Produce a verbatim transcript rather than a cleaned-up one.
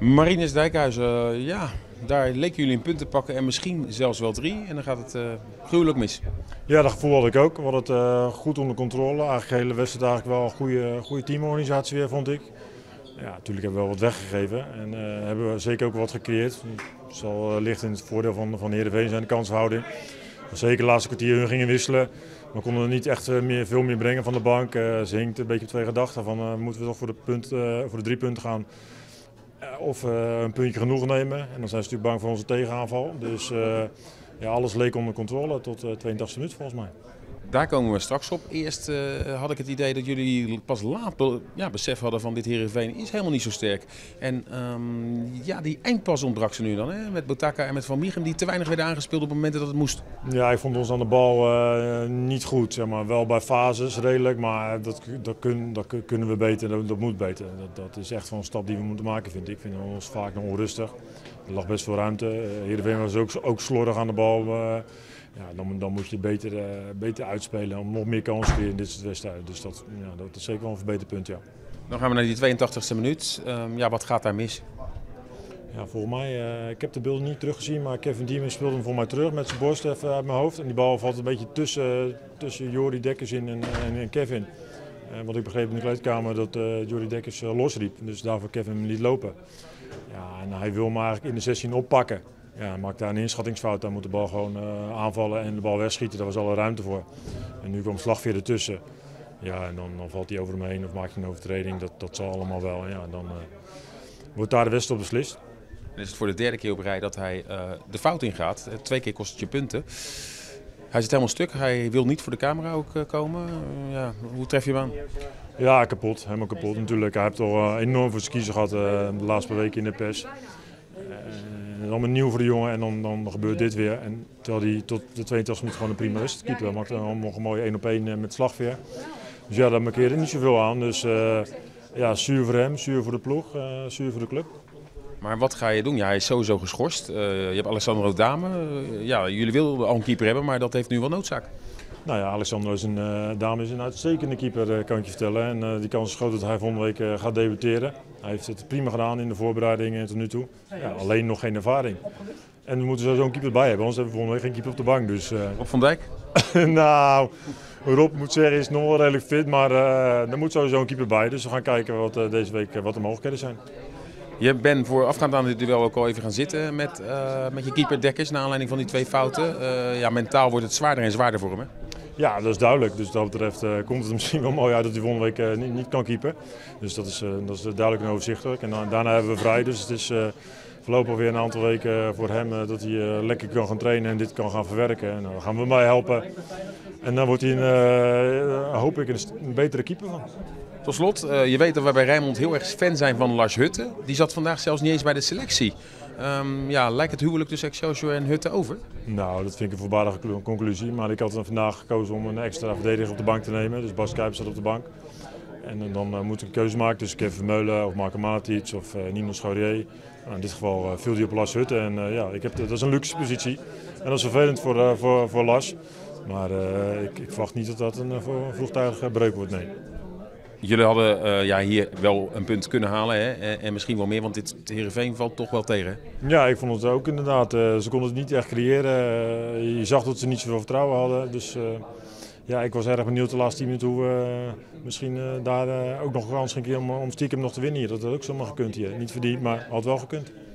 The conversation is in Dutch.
Marinus Dijkhuizen, uh, ja, daar leken jullie een punt te pakken en misschien zelfs wel drie. En dan gaat het uh, gruwelijk mis. Ja, dat gevoel had ik ook. We hadden het uh, goed onder controle. Eigenlijk de hele wedstrijd eigenlijk wel een goede, goede teamorganisatie weer, vond ik. Ja, natuurlijk hebben we wel wat weggegeven en uh, hebben we zeker ook wat gecreëerd. Het zal uh, licht in het voordeel van, van Heerenveen zijn, de kansverhouding. Zeker de laatste kwartier hun gingen wisselen. We konden er niet echt uh, meer, veel meer brengen van de bank. Uh, ze hinkt een beetje op twee gedachten van uh, moeten we toch voor de, punt, uh, voor de drie punten gaan. Of uh, een puntje genoeg nemen. En dan zijn ze natuurlijk bang voor onze tegenaanval. Dus uh, ja, alles leek onder controle tot uh, tweeëntachtigste minuut volgens mij. Daar komen we straks op. Eerst uh, had ik het idee dat jullie pas laat be ja, besef hadden van dit Heerenveen is helemaal niet zo sterk. En um, ja, die eindpas ontbrak ze nu dan. Hè? Met Botaka en met Van Mieghem die te weinig werden aangespeeld op momenten dat het moest. Ja, ik vond ons aan de bal uh, niet goed. Zeg maar. Wel bij fases redelijk, maar dat, dat, kun, dat kunnen we beter. Dat, dat moet beter. Dat, dat is echt wel een stap die we moeten maken, vind ik. Ik vind ons vaak nog onrustig. Er lag best veel ruimte. Uh, Heerenveen was ook, ook slordig aan de bal. Uh, Ja, dan, dan moet je beter, uh, beter uitspelen om nog meer kansen te creëren in dit soort wedstrijden. Dus dat, ja, dat is zeker wel een verbeterpunt, ja. Dan gaan we naar die tweeëntachtigste minuut. Um, ja, wat gaat daar mis? Ja, volgens mij, uh, ik heb de beelden niet teruggezien, maar Kevin Diemen speelde hem voor mij terug met zijn borst even uit mijn hoofd. En die bal valt een beetje tussen, tussen Jori Dekkers in en, en, en Kevin. Uh, want ik begreep in de kleedkamer dat uh, Jori Dekkers uh, losriep, dus daarvoor Kevin hem liet lopen. Ja, en hij wil hem eigenlijk in de zestien oppakken. Ja, maakt daar een inschattingsfout, dan moet de bal gewoon uh, aanvallen en de bal wegschieten. Daar was alle ruimte voor. En nu komt Slagveer ertussen. Ja, en dan, dan valt hij over hem heen of maakt hij een overtreding. Dat, dat zal allemaal wel. En ja, dan uh, wordt daar de wedstrijd op beslist. En is het voor de derde keer op rij dat hij uh, de fout ingaat. Twee keer kost het je punten. Hij zit helemaal stuk. Hij wil niet voor de camera ook uh, komen. Uh, ja, hoe tref je hem aan? Ja, kapot. Helemaal kapot natuurlijk. Hij heeft al uh, enorm voor zijn kiezen gehad uh, de laatste paar weken in de pers. Uh, allemaal nieuw voor de jongen en dan, dan gebeurt dit weer. En terwijl hij tot de tweeëntachtigste minuut gewoon een prima wedstrijd keeper. Hij maakt dan nog een mooie één op één met Slagveer. Dus ja, daar markeerde niet zoveel aan. Dus uh, ja, zuur voor hem, zuur voor de ploeg, uh, zuur voor de club. Maar wat ga je doen? Ja, hij is sowieso geschorst. Uh, je hebt Alessandro Dame. Uh, ja, jullie wilden al een keeper hebben, maar dat heeft nu wel noodzaak. Nou ja, Alessandro is een, uh, Dame is een uitstekende keeper, uh, kan ik je vertellen. En uh, die kans is groot dat hij volgende week uh, gaat debuteren. Hij heeft het prima gedaan in de voorbereidingen tot nu toe. Ja, alleen nog geen ervaring. En we moeten sowieso een keeper bij hebben, anders hebben we volgende week geen keeper op de bank. Dus, uh... Rob van Dijk? Nou, Rob moet zeggen is nog wel redelijk fit, maar uh, er moet sowieso een keeper bij. Dus we gaan kijken wat uh, deze week uh, wat de mogelijkheden zijn. Je bent voorafgaand aan dit duel ook al even gaan zitten met, uh, met je keeper Dekkers naar aanleiding van die twee fouten. Uh, ja, mentaal wordt het zwaarder en zwaarder voor hem, hè? Ja, dat is duidelijk. Dus wat dat betreft uh, komt het misschien wel mooi uit dat hij volgende week uh, niet, niet kan keepen. Dus dat is, uh, dat is duidelijk en overzichtelijk. En dan, daarna hebben we vrij, dus het is uh, voorlopig weer een aantal weken voor hem uh, dat hij uh, lekker kan gaan trainen en dit kan gaan verwerken. En daar gaan we hem bij helpen. En dan wordt hij een, uh, hoop ik een, een betere keeper van. Tot slot, uh, je weet dat wij bij Rijnmond heel erg fan zijn van Lars Hutte. Die zat vandaag zelfs niet eens bij de selectie. Um, ja, lijkt het huwelijk tussen Excelsior en Hutte over? Nou, dat vind ik een voorbarige conclusie. Maar ik had vandaag gekozen om een extra verdediger op de bank te nemen. Dus Bas Kuipers zat op de bank. En dan uh, moet ik een keuze maken tussen Kevin Vermeulen of Marco Matic of uh, Nino Schorier. Nou, in dit geval uh, viel hij op Lars Hutte. En uh, ja, ik heb, dat is een luxe positie. En dat is vervelend voor, uh, voor, voor Lars. Maar uh, ik, ik verwacht niet dat dat een uh, vroegtijdige breuk wordt, nee. Jullie hadden uh, ja, hier wel een punt kunnen halen, hè? En, en misschien wel meer, want dit Heerenveen valt toch wel tegen. Hè? Ja, ik vond het ook inderdaad. Uh, ze konden het niet echt creëren. Uh, je zag dat ze niet zoveel vertrouwen hadden. Dus uh, ja, ik was erg benieuwd de laatste tien minuten hoe we uh, misschien uh, daar uh, ook nog een kans ging om, om stiekem nog te winnen hier. Dat had ook zomaar gekund hier. Niet verdiend, maar had wel gekund.